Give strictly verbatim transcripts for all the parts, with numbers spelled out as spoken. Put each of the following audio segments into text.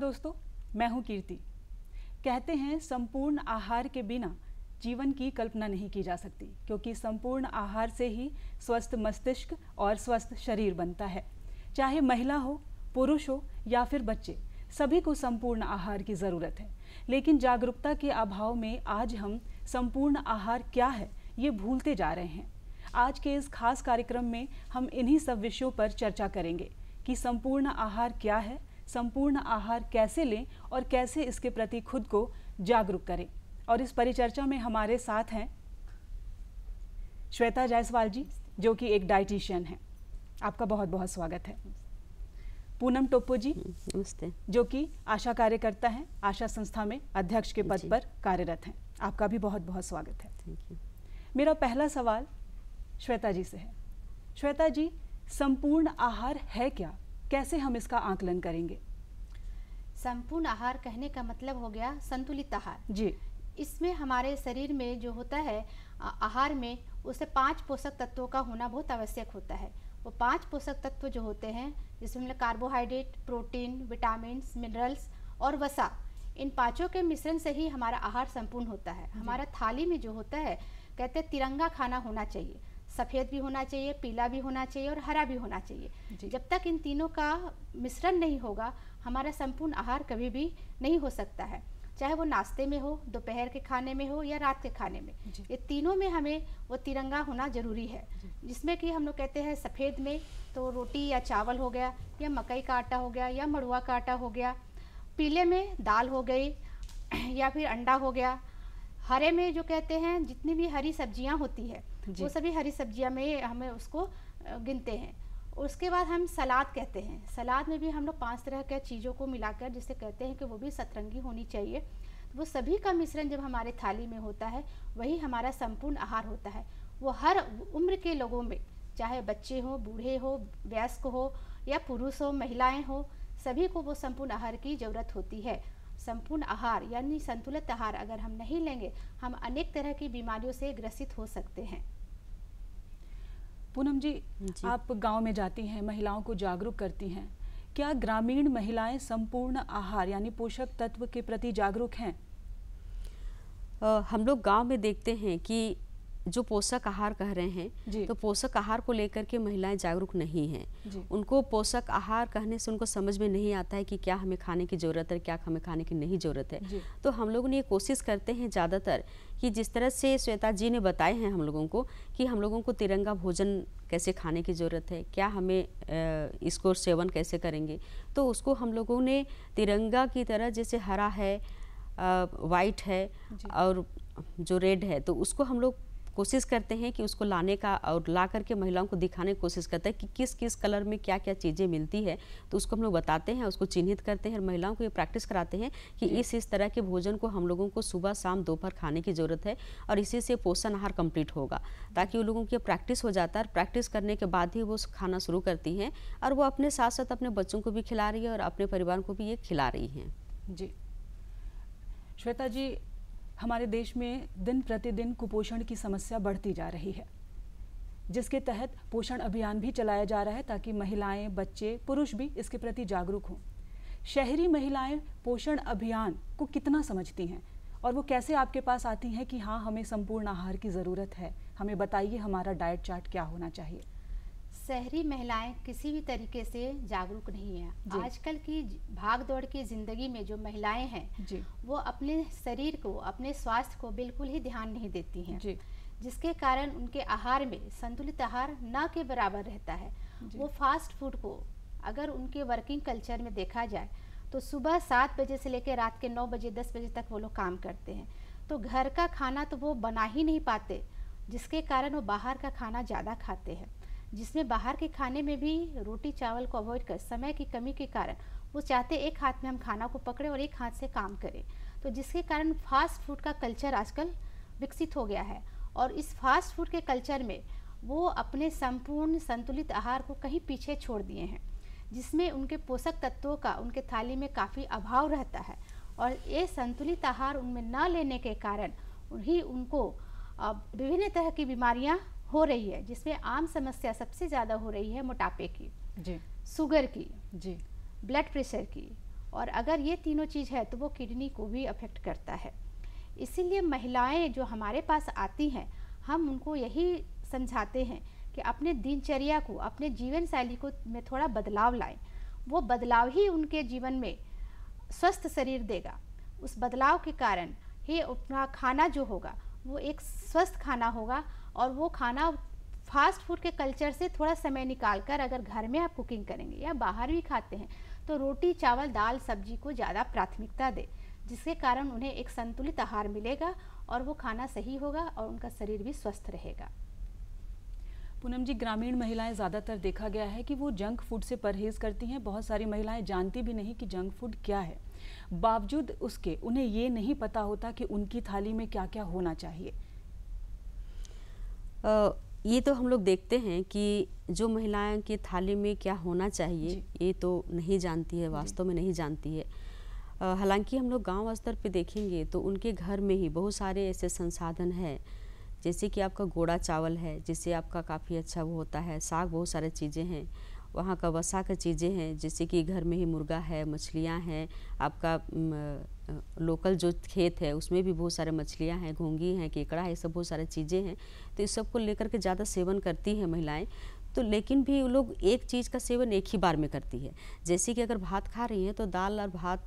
दोस्तों, मैं हूं कीर्ति। कहते हैं संपूर्ण आहार के बिना जीवन की कल्पना नहीं की जा सकती, क्योंकि संपूर्ण आहार से ही स्वस्थ मस्तिष्क और स्वस्थ शरीर बनता है। चाहे महिला हो, पुरुष हो या फिर बच्चे, सभी को संपूर्ण आहार की ज़रूरत है। लेकिन जागरूकता के अभाव में आज हम संपूर्ण आहार क्या है ये भूलते जा रहे हैं। आज के इस खास कार्यक्रम में हम इन्हीं सब विषयों पर चर्चा करेंगे कि संपूर्ण आहार क्या है, संपूर्ण आहार कैसे लें और कैसे इसके प्रति खुद को जागरूक करें। और इस परिचर्चा में हमारे साथ हैं श्वेता जायसवाल जी, जो कि एक डाइटिशियन हैं। आपका बहुत बहुत स्वागत है। पूनम टोप्पो जी, नमस्ते, जो कि आशा कार्यकर्ता हैं, आशा संस्था में अध्यक्ष के पद पर कार्यरत हैं। आपका भी बहुत बहुत स्वागत है। Thank you. मेरा पहला सवाल श्वेता जी से है। श्वेता जी, संपूर्ण आहार है क्या? कैसे हम इसका आकलन करेंगे? संपूर्ण आहार कहने का मतलब हो गया संतुलित आहार जी। इसमें हमारे शरीर में जो होता है आहार में, उसे पांच पोषक तत्वों का होना बहुत आवश्यक होता है। वो पांच पोषक तत्व जो होते हैं, जिसमें मतलब कार्बोहाइड्रेट, प्रोटीन, विटामिन, मिनरल्स और वसा, इन पांचों के मिश्रण से ही हमारा आहार संपूर्ण होता है। हमारा थाली में जो होता है, कहते हैं तिरंगा खाना होना चाहिए। सफ़ेद भी होना चाहिए, पीला भी होना चाहिए और हरा भी होना चाहिए। जब तक इन तीनों का मिश्रण नहीं होगा, हमारा संपूर्ण आहार कभी भी नहीं हो सकता है। चाहे वो नाश्ते में हो, दोपहर के खाने में हो या रात के खाने में, ये तीनों में हमें वो तिरंगा होना जरूरी है। जिसमें कि हम लोग कहते हैं सफ़ेद में तो रोटी या चावल हो गया, या मकई का आटा हो गया, या मड़ुआ का आटा हो गया। पीले में दाल हो गई या फिर अंडा हो गया। हरे में जो कहते हैं जितनी भी हरी सब्जियां होती है, वो सभी हरी सब्जियां में हमें उसको गिनते हैं। उसके बाद हम सलाद कहते हैं। सलाद में भी हम लोग पांच तरह के चीज़ों को मिलाकर, जिसे कहते हैं कि वो भी सतरंगी होनी चाहिए। तो वो सभी का मिश्रण जब हमारे थाली में होता है, वही हमारा संपूर्ण आहार होता है। वो हर उम्र के लोगों में, चाहे बच्चे हो, बूढ़े हो, वयस्क हो या पुरुष हो, महिलाएं हो, सभी को वो संपूर्ण आहार की ज़रूरत होती है। संपूर्ण आहार यानी संतुलित आहार अगर हम नहीं लेंगे, हम अनेक तरह की बीमारियों से ग्रसित हो सकते हैं। पूनम जी, जी, आप गांव में जाती हैं, महिलाओं को जागरूक करती हैं। क्या ग्रामीण महिलाएं संपूर्ण आहार यानी पोषक तत्व के प्रति जागरूक हैं? आ, हम लोग गांव में देखते हैं कि जो पोषक आहार कह रहे हैं, तो पोषक आहार को लेकर के महिलाएं जागरूक नहीं हैं। उनको पोषक आहार कहने से उनको समझ में नहीं आता है कि क्या हमें खाने की ज़रूरत है, क्या हमें खाने की नहीं ज़रूरत है। तो हम लोग ने ये कोशिश करते हैं ज़्यादातर कि जिस तरह से श्वेता जी ने बताए हैं हम लोगों को कि हम लोगों को तिरंगा भोजन कैसे खाने की ज़रूरत है, क्या हमें इसको सेवन कैसे करेंगे, तो उसको हम लोगों ने तिरंगा की तरह, जैसे हरा है, वाइट है और जो रेड है, तो उसको हम लोग कोशिश करते हैं कि उसको लाने का और ला करके महिलाओं को दिखाने की कोशिश करते हैं कि किस किस कलर में क्या क्या चीज़ें मिलती है। तो उसको हम लोग बताते हैं, उसको चिन्हित करते हैं और महिलाओं को ये प्रैक्टिस कराते हैं कि इस इस तरह के भोजन को हम लोगों को सुबह शाम दोपहर खाने की ज़रूरत है और इसी से पोषण आहार कंप्लीट होगा, ताकि उन लोगों की प्रैक्टिस हो जाता है। प्रैक्टिस करने के बाद ही वो खाना शुरू करती हैं और वो अपने साथ साथ अपने बच्चों को भी खिला रही है और अपने परिवार को भी ये खिला रही हैं। जी श्वेता जी, हमारे देश में दिन प्रतिदिन कुपोषण की समस्या बढ़ती जा रही है, जिसके तहत पोषण अभियान भी चलाया जा रहा है ताकि महिलाएं, बच्चे, पुरुष भी इसके प्रति जागरूक हों। शहरी महिलाएं पोषण अभियान को कितना समझती हैं और वो कैसे आपके पास आती हैं कि हाँ, हमें संपूर्ण आहार की ज़रूरत है, हमें बताइए हमारा डाइट चार्ट क्या होना चाहिए? शहरी महिलाएं किसी भी तरीके से जागरूक नहीं है। आजकल की भाग दौड़ की ज़िंदगी में जो महिलाएं हैं जी, वो अपने शरीर को, अपने स्वास्थ्य को बिल्कुल ही ध्यान नहीं देती हैं जी, जिसके कारण उनके आहार में संतुलित आहार न के बराबर रहता है। वो फास्ट फूड को अगर उनके वर्किंग कल्चर में देखा जाए तो सुबह सात बजे से लेकर रात के नौ बजे दस बजे तक वो लोग काम करते हैं, तो घर का खाना तो वो बना ही नहीं पाते, जिसके कारण वो बाहर का खाना ज़्यादा खाते हैं। जिसमें बाहर के खाने में भी रोटी चावल को अवॉइड कर, समय की कमी के कारण वो चाहते एक हाथ में हम खाना को पकड़े और एक हाथ से काम करें, तो जिसके कारण फास्ट फूड का कल्चर आजकल विकसित हो गया है। और इस फास्ट फूड के कल्चर में वो अपने संपूर्ण संतुलित आहार को कहीं पीछे छोड़ दिए हैं, जिसमें उनके पोषक तत्वों का उनके थाली में काफ़ी अभाव रहता है। और ये संतुलित आहार उनमें न लेने के कारण ही उनको विभिन्न तरह की बीमारियां हो रही है, जिसमें आम समस्या सबसे ज़्यादा हो रही है मोटापे की जी, शुगर की जी, ब्लड प्रेशर की और अगर ये तीनों चीज़ है तो वो किडनी को भी अफेक्ट करता है। इसीलिए महिलाएं जो हमारे पास आती हैं, हम उनको यही समझाते हैं कि अपने दिनचर्या को, अपने जीवन शैली को में थोड़ा बदलाव लाएं। वो बदलाव ही उनके जीवन में स्वस्थ शरीर देगा। उस बदलाव के कारण ही अपना खाना जो होगा वो एक स्वस्थ खाना होगा, और वो खाना फास्ट फूड के कल्चर से थोड़ा समय निकाल कर अगर घर में आप कुकिंग करेंगे या बाहर भी खाते हैं तो रोटी, चावल, दाल, सब्जी को ज़्यादा प्राथमिकता दें, जिसके कारण उन्हें एक संतुलित आहार मिलेगा और वो खाना सही होगा और उनका शरीर भी स्वस्थ रहेगा। पूनम जी, ग्रामीण महिलाएं ज़्यादातर देखा गया है कि वो जंक फूड से परहेज़ करती हैं। बहुत सारी महिलाएं जानती भी नहीं कि जंक फूड क्या है, बावजूद उसके उन्हें ये नहीं पता होता कि उनकी थाली में क्या क्या होना चाहिए। आ, ये तो हम लोग देखते हैं कि जो महिलाएं की थाली में क्या होना चाहिए ये तो नहीं जानती है, वास्तव में नहीं जानती है। हालांकि हम लोग गांव स्तर पे देखेंगे तो उनके घर में ही बहुत सारे ऐसे संसाधन हैं, जैसे कि आपका गोड़ा चावल है जिससे आपका काफ़ी अच्छा वो होता है, साग, बहुत सारे चीज़ें हैं, वहाँ का वसा का चीज़ें हैं, जैसे कि घर में ही मुर्गा है, मछलियाँ हैं, आपका लोकल जो खेत है उसमें भी बहुत सारे मछलियाँ हैं, घोंगी हैं, केकड़ा है, सब बहुत सारे चीज़ें हैं। तो इस सब को लेकर के ज़्यादा सेवन करती हैं महिलाएं। तो लेकिन भी वो लोग एक चीज़ का सेवन एक ही बार में करती है, जैसे कि अगर भात खा रही हैं तो दाल और भात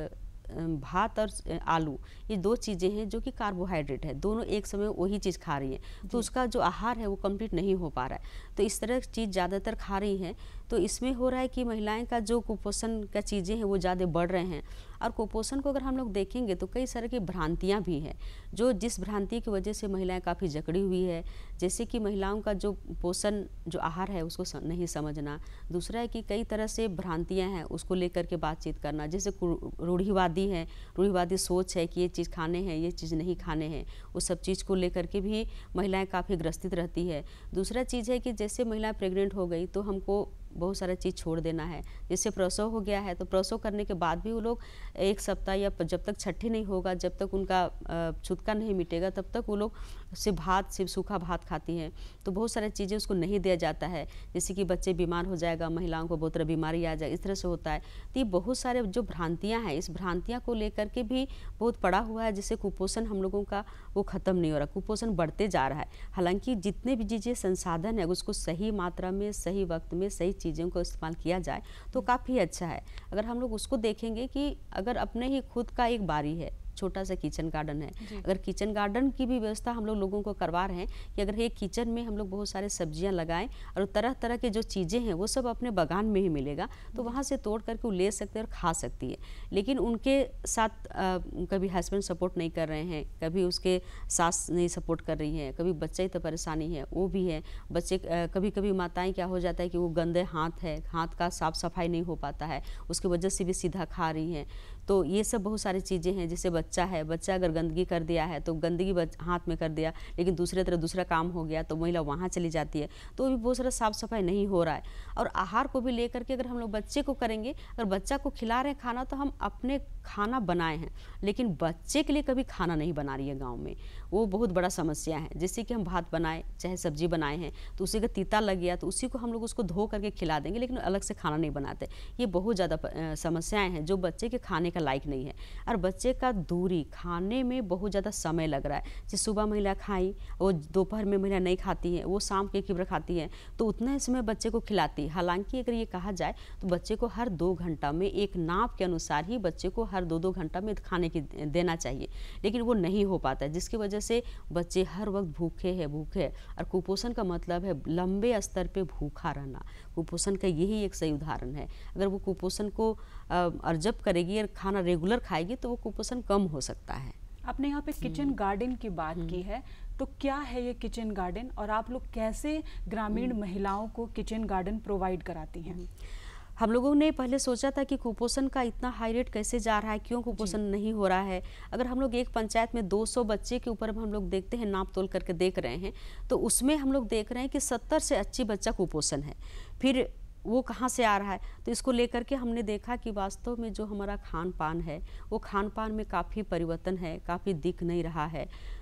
भात और आलू ये दो चीज़ें हैं जो कि कार्बोहाइड्रेट है, दोनों एक समय वही चीज़ खा रही हैं, तो उसका जो आहार है वो कंप्लीट नहीं हो पा रहा है। तो इस तरह की चीज़ ज़्यादातर खा रही हैं, तो इसमें हो रहा है कि महिलाएं का जो कुपोषण का चीज़ें हैं वो ज़्यादा बढ़ रहे हैं। और कुपोषण को अगर हम लोग देखेंगे तो कई तरह की भ्रांतियाँ भी हैं, जो जिस भ्रांति की वजह से महिलाएं काफ़ी जकड़ी हुई है, जैसे कि महिलाओं का जो पोषण जो आहार है उसको नहीं समझना। दूसरा है कि कई तरह से भ्रांतियाँ हैं उसको लेकर के बातचीत करना, जैसे रूढ़िवादी है, रूढ़िवादी सोच है कि ये चीज़ खाने हैं, ये चीज़ नहीं खाने हैं, उस सब चीज़ को लेकर के भी महिलाएं काफ़ी ग्रसित रहती है। दूसरा चीज़ है कि जैसे महिलाएं प्रेग्नेंट हो गई तो हमको बहुत सारा चीज़ छोड़ देना है, जैसे प्रसव हो गया है तो प्रसव करने के बाद भी वो लोग एक सप्ताह या जब तक छठी नहीं होगा, जब तक उनका छुतका नहीं मिटेगा, तब तक वो लोग सिर्फ भात, सिर्फ सूखा भात खाती हैं। तो बहुत सारी चीज़ें उसको नहीं दिया जाता है, जैसे कि बच्चे बीमार हो जाएगा, महिलाओं को बहुत तरह बीमारी आ जाए, इस तरह से होता है। तो ये बहुत सारे जो भ्रांतियाँ हैं, इस भ्रांतियाँ को लेकर के भी बहुत पड़ा हुआ है, जिससे कुपोषण हम लोगों का वो ख़त्म नहीं हो रहा, कुपोषण बढ़ते जा रहा है। हालांकि जितने भी चीज़ें संसाधन है उसको सही मात्रा में, सही वक्त में, सही चीज़ों को इस्तेमाल किया जाए तो काफ़ी अच्छा है। अगर हम लोग उसको देखेंगे कि अगर अपने ही खुद का एक बारी है, छोटा सा किचन गार्डन है, अगर किचन गार्डन की भी व्यवस्था हम लोग लोगों को करवा रहे हैं कि अगर एक किचन में हम लोग बहुत सारे सब्जियां लगाएं और तरह तरह के जो चीज़ें हैं वो सब अपने बागान में ही मिलेगा, तो वहाँ से तोड़ करके वो ले सकते हैं और खा सकती है। लेकिन उनके साथ आ, कभी हस्बैंड सपोर्ट नहीं कर रहे हैं, कभी उसके सास नहीं सपोर्ट कर रही हैं, कभी बच्चे ही तो परेशानी है वो भी है। बच्चे कभी कभी माताएँ क्या हो जाता है कि वो गंदे हाथ है, हाथ का साफ सफाई नहीं हो पाता है, उसकी वजह से भी सीधा खा रही हैं। तो ये सब बहुत सारी चीज़ें हैं। जैसे बच्चा है, बच्चा अगर गंदगी कर दिया है तो गंदगी हाथ में कर दिया, लेकिन दूसरे तरह दूसरा काम हो गया तो महिला वहाँ चली जाती है, तो भी बहुत सारा साफ सफाई नहीं हो रहा है। और आहार को भी लेकर के अगर हम लोग बच्चे को करेंगे, अगर बच्चा को खिला रहे हैं खाना तो हम अपने खाना बनाए हैं, लेकिन बच्चे के लिए कभी खाना नहीं बना रही है गाँव में, वो बहुत बड़ा समस्या है। जैसे कि हम भात बनाए चाहे सब्जी बनाए हैं तो उसी का तीता लग गया तो उसी को हम लोग उसको धो करके खिला देंगे, लेकिन अलग से खाना नहीं बनाते। ये बहुत ज़्यादा समस्याएं हैं जो बच्चे के खाने का लायक नहीं है। और बच्चे का दूरी खाने में बहुत ज़्यादा समय लग रहा है। जैसे सुबह महिला खाई, वो दोपहर में महिला नहीं खाती है, वो शाम के किब्र खाती है, तो उतना ही समय बच्चे को खिलाती है। हालांकि अगर ये कहा जाए तो बच्चे को हर दो घंटा में एक नाप के अनुसार ही बच्चे को हर दो दो घंटा में खाने की देना चाहिए, लेकिन वो नहीं हो पाता है, जिसकी वजह से बच्चे हर वक्त भूखे हैं भूखे और कुपोषण का मतलब है लंबे स्तर पे भूखा रहना। कुपोषण का यही एक सही उदाहरण है। अगर वो कुपोषण को अर्जब करेगी और खाना रेगुलर खाएगी तो वो कुपोषण कम हो सकता है। आपने यहाँ पे किचन गार्डन की बात की है, तो क्या है ये किचन गार्डन और आप लोग कैसे ग्रामीण महिलाओं को किचन गार्डन प्रोवाइड कराती हैं? हम लोगों ने पहले सोचा था कि कुपोषण का इतना हाई रेट कैसे जा रहा है, क्यों कुपोषण नहीं हो रहा है। अगर हम लोग एक पंचायत में दो सौ बच्चे के ऊपर हम लोग देखते हैं, नाप तोल करके देख रहे हैं, तो उसमें हम लोग देख रहे हैं कि सत्तर से अस्सी बच्चा कुपोषण है। फिर वो कहाँ से आ रहा है, तो इसको लेकर के हमने देखा कि वास्तव में जो हमारा खान पान है वो खान पान में काफ़ी परिवर्तन है, काफ़ी दिख नहीं रहा है।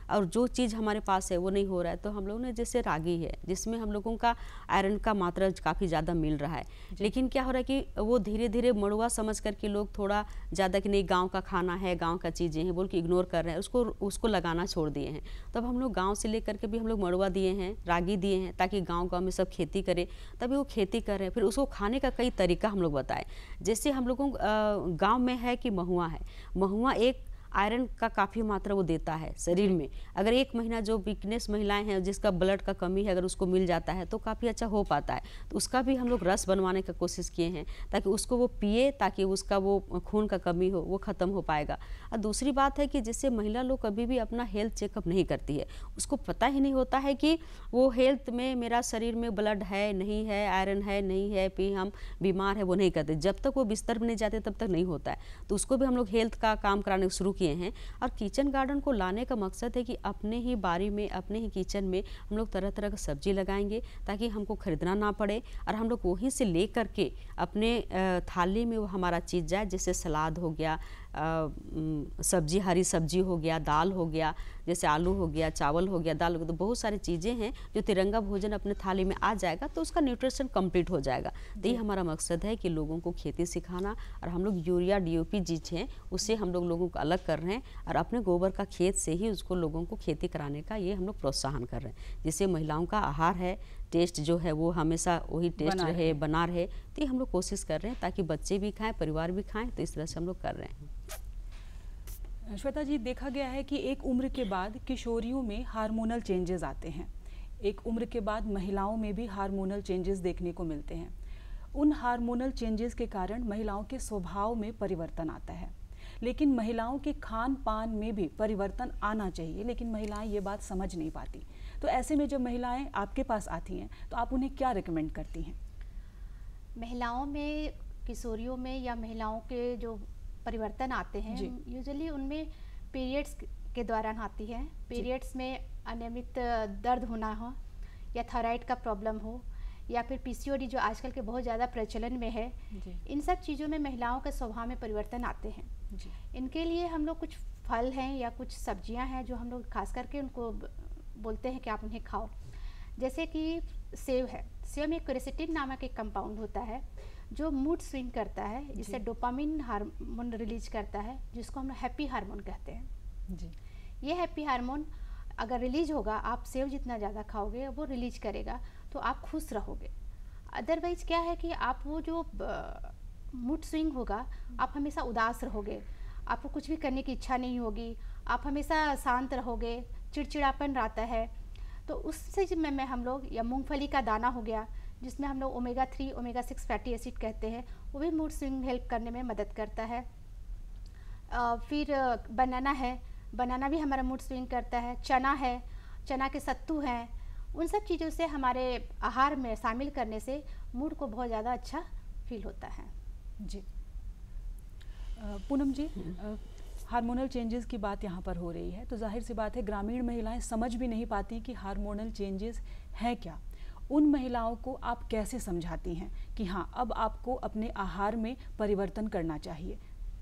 और जो चीज़ हमारे पास है वो नहीं हो रहा है, तो हम लोगों ने जैसे रागी है जिसमें हम लोगों का आयरन का मात्रा काफ़ी ज़्यादा मिल रहा है, लेकिन क्या हो रहा है कि वो धीरे धीरे मड़ुआ समझ करके लोग थोड़ा ज़्यादा कि नहीं गाँव का खाना है, गाँव का चीज़ें हैं बोल के इग्नोर कर रहे हैं, उसको उसको लगाना छोड़ दिए हैं। तब हम लोग गाँव से लेकर के भी हम लोग मड़ुआ दिए हैं, रागी दिए हैं, ताकि गाँव गाँव में सब खेती करें, तभी वो खेती कर रहे हैं। फिर उसको खाने का कई तरीका हम लोग बताएं, जैसे हम लोगों गाँव में है कि महुआ है, महुआ एक आयरन का काफ़ी मात्रा वो देता है शरीर में। अगर एक महीना जो वीकनेस महिलाएं हैं जिसका ब्लड का कमी है अगर उसको मिल जाता है तो काफ़ी अच्छा हो पाता है, तो उसका भी हम लोग रस बनवाने का कोशिश किए हैं ताकि उसको वो पिए, ताकि उसका वो खून का कमी हो वो ख़त्म हो पाएगा। और दूसरी बात है कि जिससे महिला लोग कभी भी अपना हेल्थ चेकअप नहीं करती है, उसको पता ही नहीं होता है कि वो हेल्थ में मेरा शरीर में ब्लड है नहीं है, आयरन है नहीं है, फिर हम बीमार है वो नहीं करते। जब तक वो बिस्तर में नहीं जाते तब तक नहीं होता है, तो उसको भी हम लोग हेल्थ का काम कराने शुरू किए हैं। और किचन गार्डन को लाने का मकसद है कि अपने ही बारी में, अपने ही किचन में हम लोग तरह तरह का सब्जी लगाएंगे ताकि हमको खरीदना ना पड़े, और हम लोग वहीं से ले करके अपने थाली में वो हमारा चीज़ जाए, जैसे सलाद हो गया, सब्जी, हरी सब्जी हो गया, दाल हो गया, जैसे आलू हो गया, चावल हो गया, दाल हो गया, तो बहुत सारी चीज़ें हैं जो तिरंगा भोजन अपने थाली में आ जाएगा तो उसका न्यूट्रिशन कंप्लीट हो जाएगा। तो ये हमारा मकसद है कि लोगों को खेती सिखाना, और हम लोग यूरिया डीओपी चीज हैं उससे हम लोग लोगों को अलग कर रहे हैं, और अपने गोबर का खेत से ही उसको लोगों को खेती कराने का ये हम लोग प्रोत्साहन कर रहे हैं, जिससे महिलाओं का आहार है, टेस्ट जो है वो हमेशा वही टेस्ट बना रहे, बना रहे। तो ये हम लोग कोशिश कर रहे हैं ताकि बच्चे भी खाएं, परिवार भी खाएं, तो इस तरह से हम लोग कर रहे हैं। श्वेता जी, देखा गया है कि एक उम्र के बाद किशोरियों में हार्मोनल चेंजेस आते हैं, एक उम्र के बाद महिलाओं में भी हार्मोनल चेंजेस देखने को मिलते हैं। उन हार्मोनल चेंजेस के कारण महिलाओं के स्वभाव में परिवर्तन आता है, लेकिन महिलाओं के खान पान में भी परिवर्तन आना चाहिए, लेकिन महिलाएं ये बात समझ नहीं पाती। तो ऐसे में जब महिलाएं आपके पास आती हैं तो आप उन्हें क्या रिकमेंड करती हैं? महिलाओं में, किशोरियों में या महिलाओं के जो परिवर्तन आते हैं यूजुअली उनमें पीरियड्स के दौरान आती है। पीरियड्स में अनियमित दर्द होना हो, या थायराइड का प्रॉब्लम हो, या फिर पीसीओडी जो आजकल के बहुत ज़्यादा प्रचलन में है, इन सब चीज़ों में महिलाओं के स्वभाव में परिवर्तन आते हैं। इनके लिए हम लोग कुछ फल हैं या कुछ सब्जियां हैं जो हम लोग खास करके उनको बोलते हैं कि आप उन्हें खाओ। जैसे कि सेब है, सेब में क्वेरसेटिन नामक एक कंपाउंड होता है जो मूड स्विंग करता है, इससे डोपामिन हार्मोन रिलीज करता है, जिसको हम हैप्पी हार्मोन कहते हैं जी। ये हैप्पी हार्मोन अगर रिलीज होगा, आप सेब जितना ज़्यादा खाओगे वो रिलीज करेगा, तो आप खुश रहोगे। अदरवाइज क्या है कि आप वो जो मूड स्विंग होगा, आप हमेशा उदास रहोगे, आपको कुछ भी करने की इच्छा नहीं होगी, आप हमेशा शांत रहोगे, चिड़चिड़ापन रहता है। तो उससे में, में हम लोग, या मूंगफली का दाना हो गया जिसमें हम लोग omega three omega six fatty acid कहते हैं, वो भी मूड स्विंग हेल्प करने में मदद करता है। आ, फिर बनाना है, बनाना भी हमारा मूड स्विंग करता है। चना है, चना के सत्तू हैं, उन सब चीज़ों से हमारे आहार में शामिल करने से मूड को बहुत ज़्यादा अच्छा फील होता है जी। पूनम जी, हार्मोनल चेंजेस की बात यहाँ पर हो रही है, तो जाहिर सी बात है ग्रामीण महिलाएं समझ भी नहीं पाती कि हार्मोनल चेंजेस हैं क्या। उन महिलाओं को आप कैसे समझाती हैं कि हाँ, अब आपको अपने आहार में परिवर्तन करना चाहिए?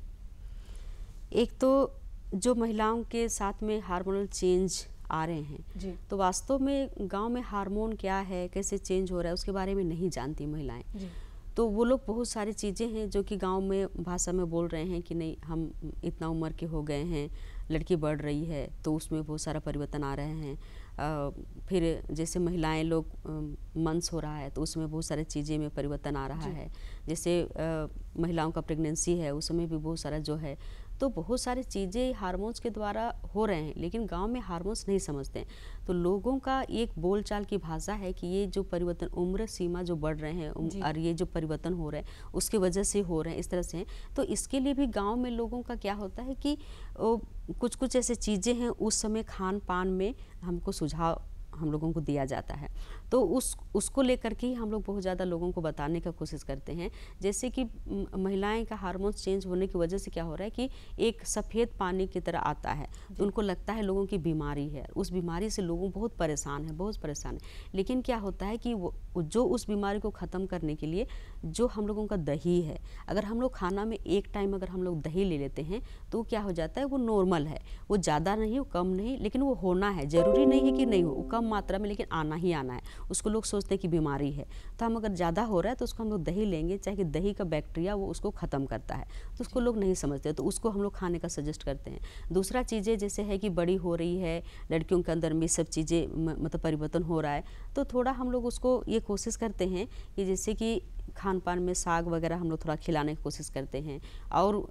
एक तो जो महिलाओं के साथ में हार्मोनल चेंज आ रहे हैं जी, तो वास्तव में गांव में हार्मोन क्या है, कैसे चेंज हो रहा है, उसके बारे में नहीं जानती महिलाएं जी। तो वो लोग बहुत सारी चीज़ें हैं जो कि गांव में भाषा में बोल रहे हैं कि नहीं, हम इतना उम्र के हो गए हैं, लड़की बढ़ रही है, तो उसमें बहुत सारा परिवर्तन आ रहे हैं। आ, फिर जैसे महिलाएं लोग मंस हो रहा है तो उसमें बहुत सारी चीज़ें में परिवर्तन आ रहा है। जैसे आ, महिलाओं का प्रेगनेंसी है, उसमें भी बहुत सारा जो है, तो बहुत सारी चीज़ें हार्मोन्स के द्वारा हो रहे हैं, लेकिन गांव में हार्मोन्स नहीं समझते हैं। तो लोगों का एक बोलचाल की भाषा है कि ये जो परिवर्तन, उम्र सीमा जो बढ़ रहे हैं और ये जो परिवर्तन हो रहे हैं उसके वजह से हो रहे हैं, इस तरह से हैं। तो इसके लिए भी गांव में लोगों का क्या होता है कि कुछ कुछ ऐसे चीज़ें हैं उस समय खान पान में हमको सुझाव हम लोगों को दिया जाता है। तो उस उसको लेकर के ही हम लोग बहुत ज़्यादा लोगों को बताने का कोशिश करते हैं। जैसे कि महिलाएं का हार्मोन्स चेंज होने की वजह से क्या हो रहा है कि एक सफ़ेद पानी की तरह आता है, तो उनको लगता है लोगों की बीमारी है, उस बीमारी से लोगों बहुत परेशान है, बहुत परेशान है। लेकिन क्या होता है कि वो जो उस बीमारी को ख़त्म करने के लिए जो हम लोगों का दही है, अगर हम लोग खाना में एक टाइम अगर हम लोग दही ले लेते हैं तो क्या हो जाता है, वो नॉर्मल है, वो ज़्यादा नहीं, वो कम नहीं, लेकिन वो होना है, ज़रूरी नहीं है कि नहीं हो, वो कम मात्रा में, लेकिन आना ही आना है। उसको लोग सोचते हैं कि बीमारी है, तो हम अगर ज़्यादा हो रहा है तो उसको हम लोग दही लेंगे, चाहे कि दही का बैक्टीरिया वो उसको ख़त्म करता है, तो उसको लोग नहीं समझते, तो उसको हम लोग खाने का सजेस्ट करते हैं। दूसरा चीज़ें जैसे है कि बड़ी हो रही है, लड़कियों के अंदर में सब चीज़ें मतलब परिवर्तन हो रहा है, तो थोड़ा हम लोग उसको ये कोशिश करते हैं कि जैसे कि खान पान में साग वगैरह हम लोग थोड़ा खिलाने की कोशिश करते हैं। और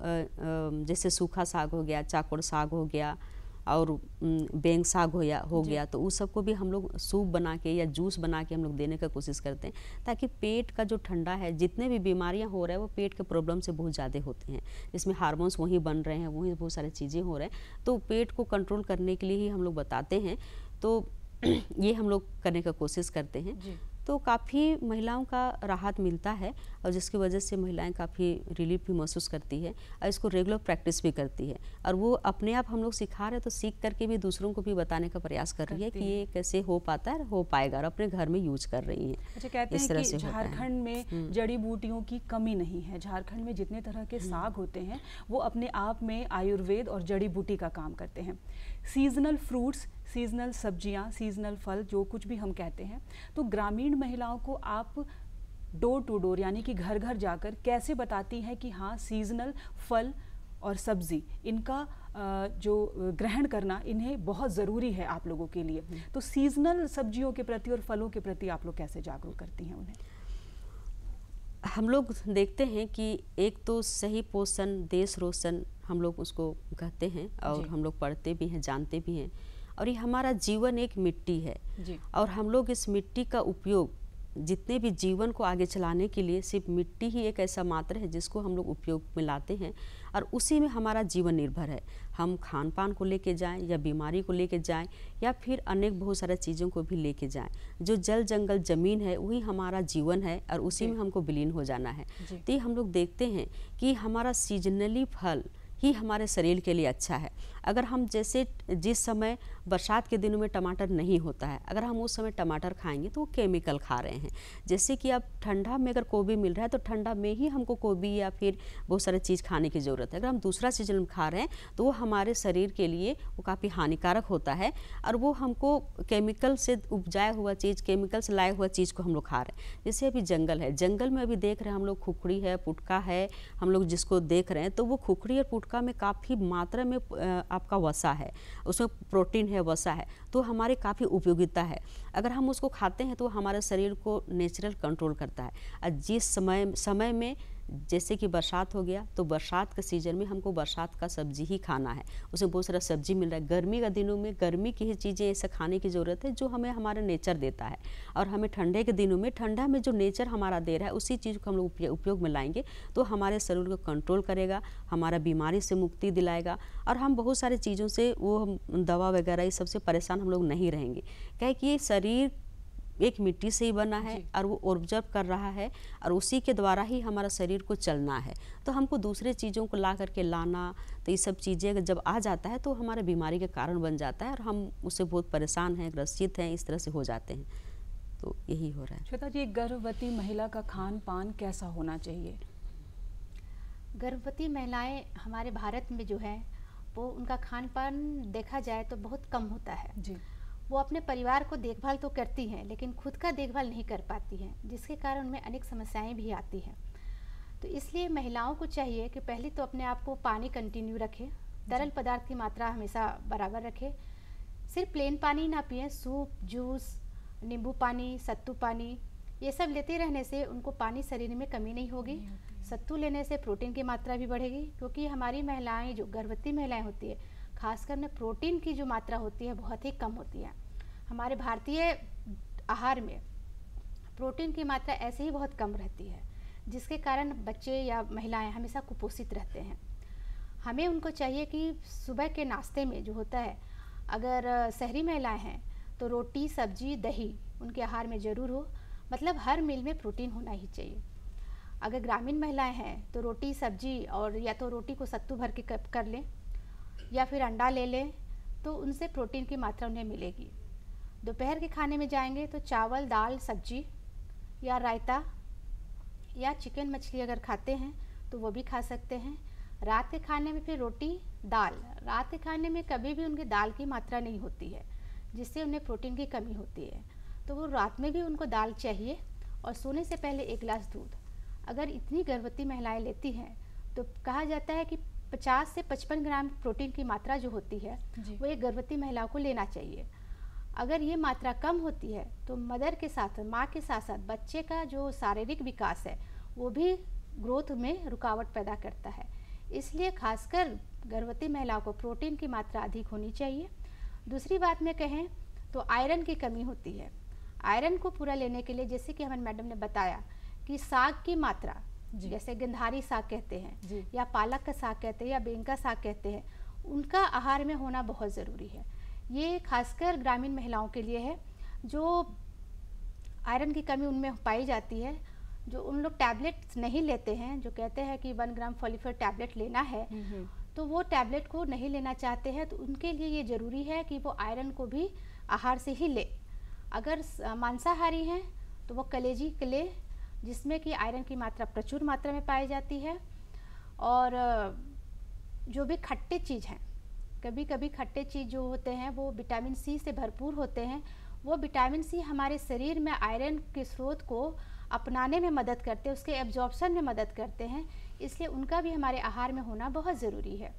जैसे सूखा साग हो गया, चाकोड़ साग हो गया, और बेंग साग हो या हो गया, तो उस सबको भी हम लोग सूप बना के या जूस बना के हम लोग देने का कोशिश करते हैं, ताकि पेट का जो ठंडा है, जितने भी बीमारियां हो रहा है वो पेट के प्रॉब्लम से बहुत ज़्यादा होते हैं, जिसमें हार्मोन्स वहीं बन रहे हैं, वहीं बहुत सारी चीज़ें हो रहे हैं, तो पेट को कंट्रोल करने के लिए ही हम लोग बताते हैं। तो ये हम लोग करने का कोशिश करते हैं, तो काफ़ी महिलाओं का राहत मिलता है, और जिसकी वजह से महिलाएं काफ़ी रिलीफ भी महसूस करती है, और इसको रेगुलर प्रैक्टिस भी करती है, और वो अपने आप हम लोग सिखा रहे हैं तो सीख करके भी दूसरों को भी बताने का प्रयास कर रही है कि ये कैसे हो पाता है, हो पाएगा, और अपने घर में यूज कर रही हैं। अच्छा, कहते हैं कि झारखंड में जड़ी बूटियों की कमी नहीं है। झारखंड में जितने तरह के साग होते हैं वो अपने आप में आयुर्वेद और जड़ी बूटी का काम करते हैं। सीजनल फ्रूट्स, सीजनल सब्जियां, सीजनल फल, जो कुछ भी हम कहते हैं, तो ग्रामीण महिलाओं को आप डोर टू डोर यानी कि घर घर जाकर कैसे बताती हैं कि हाँ, सीजनल फल और सब्जी इनका जो ग्रहण करना इन्हें बहुत ज़रूरी है आप लोगों के लिए, तो सीजनल सब्जियों के प्रति और फलों के प्रति आप लोग कैसे जागरूक करती हैं उन्हें? हम लोग देखते हैं कि एक तो सही पोषण देश रोशन हम लोग उसको कहते हैं, और हम लोग पढ़ते भी हैं, जानते भी हैं, और ये हमारा जीवन एक मिट्टी है जी। और हम लोग इस मिट्टी का उपयोग जितने भी जीवन को आगे चलाने के लिए, सिर्फ मिट्टी ही एक ऐसा मात्र है जिसको हम लोग उपयोग में लाते हैं, और उसी में हमारा जीवन निर्भर है। हम खान पान को लेके जाएं, या बीमारी को लेके जाएं, या फिर अनेक बहुत सारे चीज़ों को भी लेके जाएं। जो जल जंगल ज़मीन है वही हमारा जीवन है, और उसी में हमको विलीन हो जाना है। तो ये हम लोग देखते हैं कि हमारा सीजनली फल ही हमारे शरीर के लिए अच्छा है। अगर हम जैसे जिस समय बरसात के दिनों में टमाटर नहीं होता है, अगर हम उस समय टमाटर खाएंगे तो वो केमिकल खा रहे हैं। जैसे कि अब ठंडा में अगर गोभी मिल रहा है तो ठंडा में ही हमको गोभी या फिर बहुत सारे चीज़ खाने की ज़रूरत है। अगर हम दूसरा सीजन में खा रहे हैं तो वो हमारे शरीर के लिए वो काफ़ी हानिकारक होता है, और वो हमको केमिकल से उपजाया हुआ चीज़, केमिकल से लाया हुआ चीज़ को हम लोग खा रहे हैं। जैसे अभी जंगल है, जंगल में अभी देख रहे हैं हम लोग खुखड़ी है, पुटका है, हम लोग जिसको देख रहे हैं, तो वो खुखड़ी और पुटका में काफ़ी मात्रा में आपका वसा है, उसमें प्रोटीन है, वसा है, तो हमारे काफ़ी उपयोगिता है। अगर हम उसको खाते हैं तो हमारे शरीर को नेचुरल कंट्रोल करता है। और जिस समय समय में जैसे कि बरसात हो गया तो बरसात के सीज़न में हमको बरसात का सब्जी ही खाना है, उसमें बहुत सारा सब्जी मिल रहा है। गर्मी के दिनों में गर्मी की ही चीज़ें ऐसे खाने की ज़रूरत है जो हमें हमारा नेचर देता है, और हमें ठंडे के दिनों में ठंडा में जो नेचर हमारा दे रहा है उसी चीज़ को हम लोग उपयोग में लाएंगे तो हमारे शरीर को कंट्रोल करेगा, हमारा बीमारी से मुक्ति दिलाएगा, और हम बहुत सारी चीज़ों से वो दवा वगैरह इस सबसे परेशान हम लोग नहीं रहेंगे। क्या कि ये शरीर एक मिट्टी से ही बना है और वो ऑब्जर्व कर रहा है, और उसी के द्वारा ही हमारा शरीर को चलना है। तो हमको दूसरे चीज़ों को ला करके लाना, तो ये सब चीज़ें जब आ जाता है तो हमारे बीमारी के कारण बन जाता है, और हम उससे बहुत परेशान हैं, ग्रसित हैं, इस तरह से हो जाते हैं। तो यही हो रहा है। श्वेता जी, गर्भवती महिला का खान पान कैसा होना चाहिए? गर्भवती महिलाएं हमारे भारत में जो है वो उनका खान पान देखा जाए तो बहुत कम होता है जी। वो अपने परिवार को देखभाल तो करती हैं लेकिन खुद का देखभाल नहीं कर पाती हैं, जिसके कारण उनमें अनेक समस्याएं भी आती हैं। तो इसलिए महिलाओं को चाहिए कि पहले तो अपने आप को पानी कंटिन्यू रखें, तरल पदार्थ की मात्रा हमेशा बराबर रखें, सिर्फ प्लेन पानी ना पिएं, सूप, जूस, नींबू पानी, सत्तू पानी, ये सब लेते रहने से उनको पानी शरीर में कमी नहीं होगी। सत्तू लेने से प्रोटीन की मात्रा भी बढ़ेगी, क्योंकि हमारी महिलाएं जो गर्भवती महिलाएं होती है खासकर में प्रोटीन की जो मात्रा होती है बहुत ही कम होती है। हमारे भारतीय आहार में प्रोटीन की मात्रा ऐसे ही बहुत कम रहती है, जिसके कारण बच्चे या महिलाएं हमेशा कुपोषित रहते हैं। हमें उनको चाहिए कि सुबह के नाश्ते में जो होता है, अगर शहरी महिलाएं हैं तो रोटी, सब्जी, दही उनके आहार में ज़रूर हो। मतलब हर मील में प्रोटीन होना ही चाहिए। अगर ग्रामीण महिलाएं हैं तो रोटी सब्जी, और या तो रोटी को सत्तू भर के कर लें या फिर अंडा ले लें, तो उनसे प्रोटीन की मात्रा उन्हें मिलेगी। दोपहर के खाने में जाएंगे तो चावल दाल सब्जी या रायता या चिकन मछली अगर खाते हैं तो वो भी खा सकते हैं। रात के खाने में फिर रोटी दाल। रात के खाने में कभी भी उनकी दाल की मात्रा नहीं होती है, जिससे उन्हें प्रोटीन की कमी होती है, तो वो रात में भी उनको दाल चाहिए। और सोने से पहले एक गिलास दूध। अगर इतनी गर्भवती महिलाएं लेती हैं तो कहा जाता है कि पचास से पचपन ग्राम प्रोटीन की मात्रा जो होती है वो एक गर्भवती महिलाओं को लेना चाहिए। अगर ये मात्रा कम होती है तो मदर के साथ, माँ के साथ साथ बच्चे का जो शारीरिक विकास है वो भी ग्रोथ में रुकावट पैदा करता है। इसलिए खासकर गर्भवती महिलाओं को प्रोटीन की मात्रा अधिक होनी चाहिए। दूसरी बात में कहें तो आयरन की कमी होती है। आयरन को पूरा लेने के लिए जैसे कि हमारे मैडम ने बताया कि साग की मात्रा, जैसे गंधारी साग कहते हैं या पालक का साग कहते हैं या बेंग का साग कहते हैं, उनका आहार में होना बहुत ज़रूरी है। ये खासकर ग्रामीण महिलाओं के लिए है जो आयरन की कमी उनमें पाई जाती है। जो उन लोग टैबलेट नहीं लेते हैं, जो कहते हैं कि वन ग्राम फॉलिफर टैबलेट लेना है, तो वो टैबलेट को नहीं लेना चाहते हैं, तो उनके लिए ये ज़रूरी है कि वो आयरन को भी आहार से ही ले। अगर मांसाहारी हैं तो वो कलेजी के ले, जिसमें कि आयरन की मात्रा प्रचुर मात्रा में पाई जाती है। और जो भी खट्टे चीज़ हैं, कभी कभी खट्टे चीज़ जो होते हैं वो विटामिन सी से भरपूर होते हैं। वो विटामिन सी हमारे शरीर में आयरन के स्रोत को अपनाने में मदद करते हैं, उसके एब्जॉर्प्शन में मदद करते हैं, इसलिए उनका भी हमारे आहार में होना बहुत ज़रूरी है।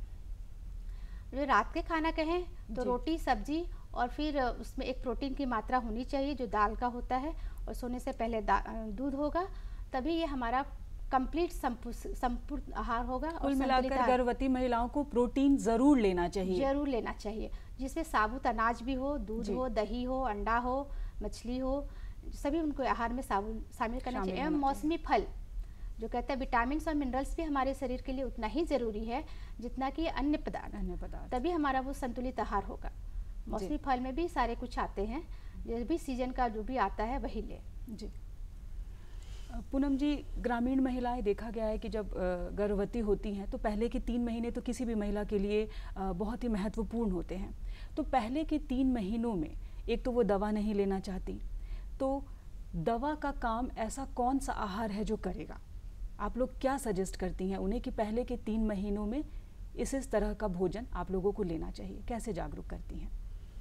जो रात के खाना कहें तो रोटी सब्जी और फिर उसमें एक प्रोटीन की मात्रा होनी चाहिए जो दाल का होता है, और सोने से पहले दूध होगा, तभी ये हमारा कंप्लीट संपूर्ण आहार होगा। कुल मिलाकर गर्भवती महिलाओं को प्रोटीन जरूर लेना चाहिए, जरूर लेना चाहिए, जिसमें साबुत अनाज भी हो, दूध हो, दही हो, अंडा हो, मछली हो, सभी उनको आहार में शामिल करना चाहिए। एवं मौसमी फल, जो कहते हैं विटामिन और मिनरल्स भी हमारे शरीर के लिए उतना ही जरूरी है जितना कि अन्य पदार्थ अन्य पदार्थ तभी हमारा वो संतुलित आहार होगा। मौसमी फल में भी सारे कुछ आते हैं, जो भी सीजन का जो भी आता है वही ले। जी पूनम जी, ग्रामीण महिलाएं देखा गया है कि जब गर्भवती होती हैं तो पहले के तीन महीने तो किसी भी महिला के लिए बहुत ही महत्वपूर्ण होते हैं। तो पहले के तीन महीनों में एक तो वो दवा नहीं लेना चाहती, तो दवा का काम ऐसा कौन सा आहार है जो करेगा? आप लोग क्या सजेस्ट करती हैं उन्हें कि पहले के तीन महीनों में इस इस तरह का भोजन आप लोगों को लेना चाहिए? कैसे जागरूक करती हैं?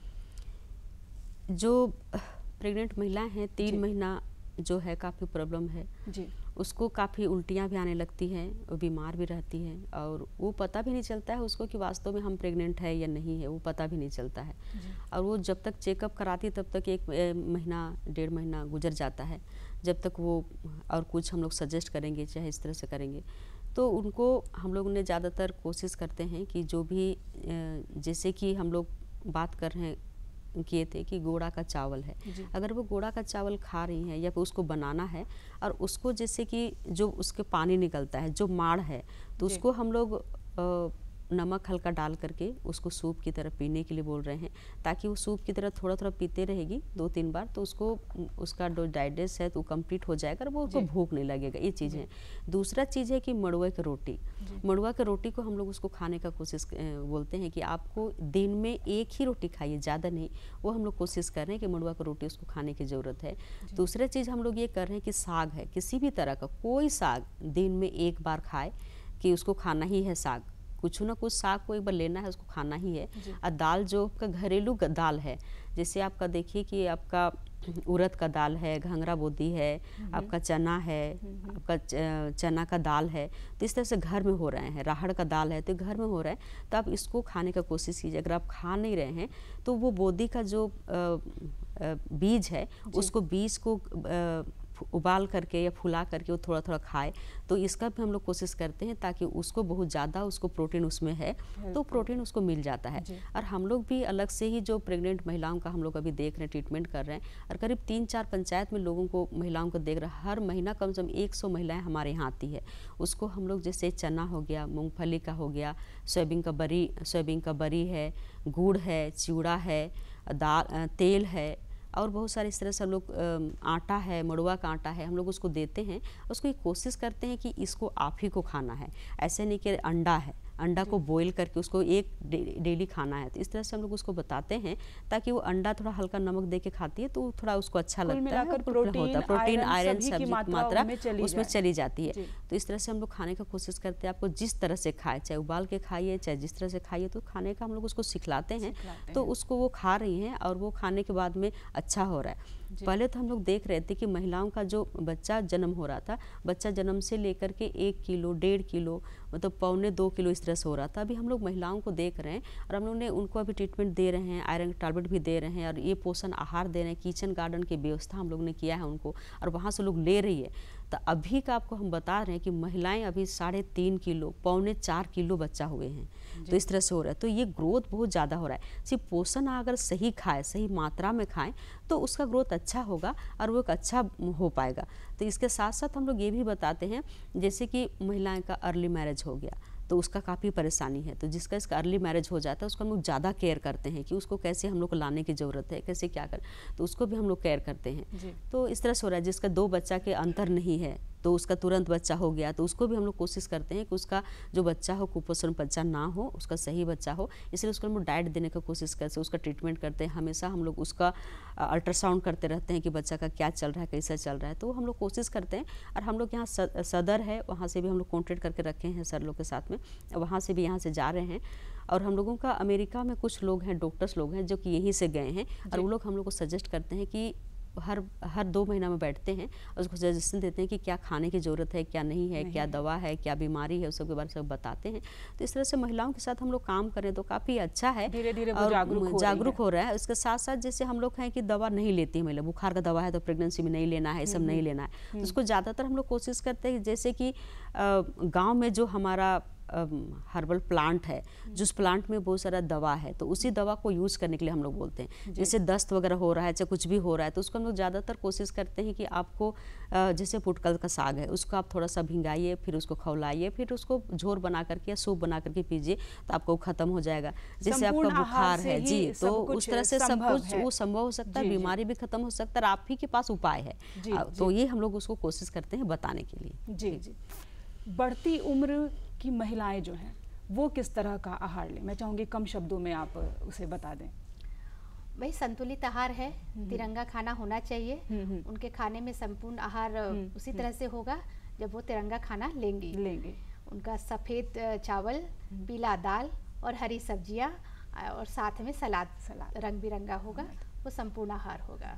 जो प्रेग्नेंट महिलाएं हैं, तीन महीना जो है काफ़ी प्रॉब्लम है जी, उसको काफ़ी उल्टियाँ भी आने लगती हैं, वो बीमार भी रहती हैं, और वो पता भी नहीं चलता है उसको कि वास्तव में हम प्रेग्नेंट है या नहीं है, वो पता भी नहीं चलता है। और वो जब तक चेकअप कराती है तब तक एक महीना डेढ़ महीना गुजर जाता है, जब तक वो और कुछ हम लोग सजेस्ट करेंगे चाहे इस तरह से करेंगे। तो उनको हम लोग ने ज़्यादातर कोशिश करते हैं कि जो भी जैसे कि हम लोग बात कर रहे हैं किए थे कि गोड़ा का चावल है, अगर वो गोड़ा का चावल खा रही हैं या फिर उसको बनाना है और उसको जैसे कि जो उसके पानी निकलता है, जो माड़ है, तो उसको हम लोग आ, नमक हल्का डाल करके उसको सूप की तरह पीने के लिए बोल रहे हैं, ताकि वो सूप की तरह थोड़ा थोड़ा पीते रहेगी दो तीन बार, तो उसको उसका जो डाइजेस्ट है तो कंप्लीट हो जाएगा, वो उसको भूख नहीं लगेगा। ये चीज़ है। दूसरा चीज़ है कि मड़ुआ की रोटी, मड़ुआ की रोटी को हम लोग उसको खाने का कोशिश बोलते हैं कि आपको दिन में एक ही रोटी खाइए, ज़्यादा नहीं, वो हम लोग कोशिश कर रहे हैं कि मड़ुआ की रोटी उसको खाने की ज़रूरत है। दूसरा चीज़ हम लोग ये कर रहे हैं कि साग है, किसी भी तरह का कोई साग दिन में एक बार खाए, कि उसको खाना ही है साग, कुछ ना कुछ साग को एक बार लेना है, उसको खाना ही है। और दाल जो आपका घरेलू दाल है, जैसे आपका देखिए कि आपका उड़द का दाल है, घंघरा बोदी है, आपका चना है, आपका चना का दाल है, तो इस तरह से घर में हो रहे हैं, राहड़ का दाल है तो घर में हो रहा है, तो आप इसको खाने का कोशिश कीजिए। अगर आप खा नहीं रहे हैं तो वो बोदी का जो बीज है उसको बीज को उबाल करके या फुला करके वो थोड़ा थोड़ा खाए, तो इसका भी हम लोग कोशिश करते हैं ताकि उसको बहुत ज़्यादा उसको प्रोटीन उसमें है तो प्रोटीन उसको मिल जाता है। और हम लोग भी अलग से ही जो प्रेग्नेंट महिलाओं का हम लोग अभी देख रहे हैं, ट्रीटमेंट कर रहे हैं, और करीब तीन चार पंचायत में लोगों को महिलाओं को देख रहे हैं। हर महीना कम से कम एक सौ महिलाएँ हमारे यहाँ आती है, उसको हम लोग जैसे चना हो गया, मूँगफली का हो गया, सोयाबीन का बरी सोयाबीन का बरी है, गुड़ है, चिवड़ा है, दाल तेल है, और बहुत सारे इस तरह से हम लोग आटा है, मड़ुआ का आटा है, हम लोग उसको देते हैं, उसको ये कोशिश करते हैं कि इसको आप ही को खाना है। ऐसे नहीं कि अंडा है, अंडा को बॉईल करके उसको एक डेली खाना है, तो इस तरह से हम लोग उसको बताते हैं ताकि वो अंडा थोड़ा हल्का नमक दे के खाती है तो थोड़ा उसको अच्छा लगता है, प्रोटीन, प्रोटीन आयरन सब्जी की मात्रा उसमें चली जाती है। तो इस तरह से हम लोग खाने का कोशिश करते हैं, आपको जिस तरह से खाए, चाहे उबाल के खाइए चाहे जिस तरह से खाइए, तो खाने का हम लोग उसको सिखलाते हैं, तो उसको वो खा रही हैं और वो खाने के बाद में अच्छा हो रहा है। पहले तो हम लोग देख रहे थे कि महिलाओं का जो बच्चा जन्म हो रहा था, बच्चा जन्म से लेकर के एक किलो डेढ़ किलो मतलब पौने दो किलो इस तरह से हो रहा था। अभी हम लोग महिलाओं को देख रहे हैं और हम लोग ने उनको अभी ट्रीटमेंट दे रहे हैं, आयरन टैबलेट भी दे रहे हैं और ये पोषण आहार दे रहे हैं, किचन गार्डन की व्यवस्था हम लोग ने किया है उनको और वहाँ से लोग ले रही है। तो अभी का आपको हम बता रहे हैं कि महिलाएं अभी साढ़े तीन किलो पौने चार किलो बच्चा हुए हैं, तो इस तरह से हो रहा है। तो ये ग्रोथ बहुत ज़्यादा हो रहा है। सिर्फ पोषण अगर सही खाए, सही मात्रा में खाएं तो उसका ग्रोथ अच्छा होगा और वो एक अच्छा हो पाएगा। तो इसके साथ साथ हम लोग ये भी बताते हैं, जैसे कि महिलाएं का अर्ली मैरिज हो गया तो उसका काफ़ी परेशानी है, तो जिसका इसका अर्ली मैरिज हो जाता है उसको हम लोग ज़्यादा केयर करते हैं कि उसको कैसे हम लोग को लाने की ज़रूरत है, कैसे क्या कर, तो उसको भी हम लोग केयर करते हैं। तो इस तरह से हो रहा है। जिसका दो बच्चा के अंतर नहीं है तो उसका तुरंत बच्चा हो गया, तो उसको भी हम लोग कोशिश करते हैं कि उसका जो बच्चा हो कुपोषण बच्चा ना हो, उसका सही बच्चा हो, इसलिए उसको हम लोग डाइट देने का कोशिश करते हैं, उसका ट्रीटमेंट करते हैं। हमेशा हम लोग उसका अल्ट्रासाउंड करते रहते हैं कि बच्चा का क्या चल रहा है, कैसा चल रहा है, तो हम लोग कोशिश करते हैं। और हम लोग यहाँ सदर है, वहाँ से भी हम लोग कॉन्टेक्ट करके रखे हैं सर लोग के साथ में, वहाँ से भी यहाँ से जा रहे हैं। और हम लोगों का अमेरिका में कुछ लोग हैं, डॉक्टर्स लोग हैं जो कि यहीं से गए हैं और वो लोग हम लोग को सजेस्ट करते हैं कि हर हर दो महीना में बैठते हैं और उसको सजेशन देते हैं कि क्या खाने की ज़रूरत है, क्या नहीं है, नहीं क्या है। दवा है, क्या बीमारी है, उस सब के बारे में सब बताते हैं। तो इस तरह से महिलाओं के साथ हम लोग काम करें तो काफ़ी अच्छा है, धीरे धीरे और जागरूक जागरूक हो रहा है। उसके साथ साथ जैसे हम लोग हैं कि दवा नहीं लेती है महिला, बुखार का दवा है तो प्रेगनेंसी में नहीं लेना है, ये सब नहीं लेना है, तो उसको ज़्यादातर हम लोग कोशिश करते हैं जैसे कि गाँव में जो हमारा हर्बल प्लांट है, जिस प्लांट में बहुत सारा दवा है, तो उसी दवा को यूज़ करने के लिए हम लोग बोलते हैं। जैसे दस्त वगैरह हो रहा है, चाहे कुछ भी हो रहा है, तो उसको हम लोग ज़्यादातर कोशिश करते हैं कि आपको जैसे पुटकल का साग है उसको आप थोड़ा सा भिंगाइए, फिर उसको खौलाइए, फिर उसको झोर बना करके या सूप बना करके पीजिए, तो आपको खत्म हो जाएगा। जैसे आपका बुखार है जी, तो उस तरह से सब कुछ वो संभव हो सकता है, बीमारी भी खत्म हो सकता है, आप ही के पास उपाय है। तो ये हम लोग उसको कोशिश करते हैं बताने के लिए। जी जी। बढ़ती उम्र की महिलाएं जो हैं वो किस तरह का आहार लें, मैं चाहूँगी कम शब्दों में आप उसे बता दें। भाई संतुलित आहार है, तिरंगा खाना होना चाहिए। उनके खाने में संपूर्ण आहार उसी तरह से होगा जब वो तिरंगा खाना लेंगे लेंगे उनका सफ़ेद चावल, पीला दाल और हरी सब्जियां और साथ में सलाद सलाद रंग बिरंगा होगा, वो संपूर्ण आहार होगा।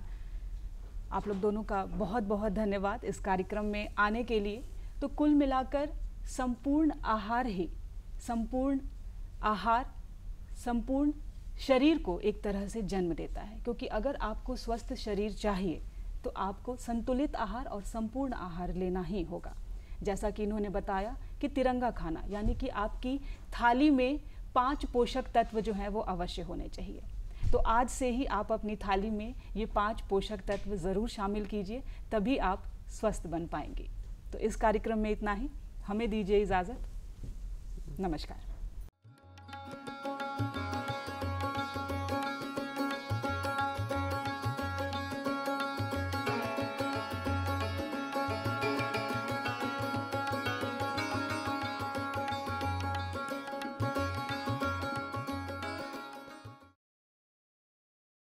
आप लोग दोनों का बहुत बहुत धन्यवाद इस कार्यक्रम में आने के लिए। तो कुल मिलाकर संपूर्ण आहार ही संपूर्ण आहार संपूर्ण शरीर को एक तरह से जन्म देता है, क्योंकि अगर आपको स्वस्थ शरीर चाहिए तो आपको संतुलित आहार और संपूर्ण आहार लेना ही होगा। जैसा कि इन्होंने बताया कि तिरंगा खाना यानी कि आपकी थाली में पांच पोषक तत्व जो हैं वो अवश्य होने चाहिए। तो आज से ही आप अपनी थाली में ये पांच पोषक तत्व ज़रूर शामिल कीजिए, तभी आप स्वस्थ बन पाएंगे। तो इस कार्यक्रम में इतना ही, हमें दीजिए इजाज़त। नमस्कार।